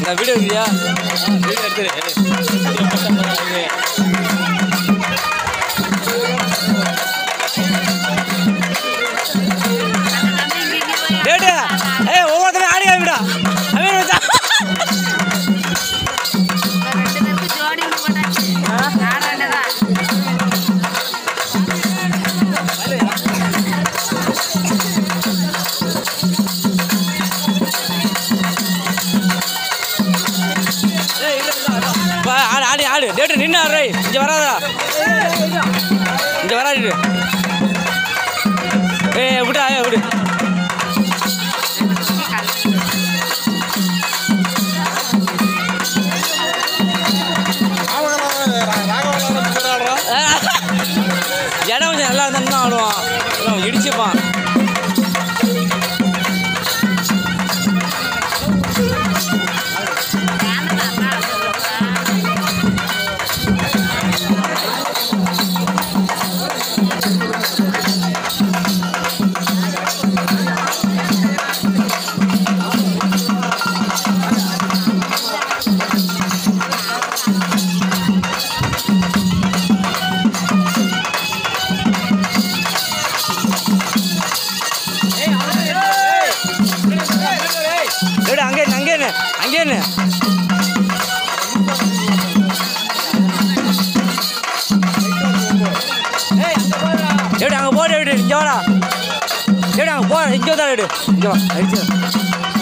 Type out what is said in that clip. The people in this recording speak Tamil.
நான் வீடியோ எடுக்கிறியா? வீடியோ எடுத்துரு. டேட்டு ஏய் ஒவ்வொருத்தரும் ஆடி ஆகிடா அவன் வச்சா ஆடி ஆடு டேட்டு நின்று ஆடுறே இங்கே வராதா இங்கே வராது விடா விடு இடம் கொஞ்சம் நல்லா இருந்தா ஆடுவான் இடிச்சுப்பான் அங்கேன்னு எப்படி அங்கே போடு எப்படி இங்கே வாடா எப்படி அங்கே போ இங்கே தான் எடு இங்கே வா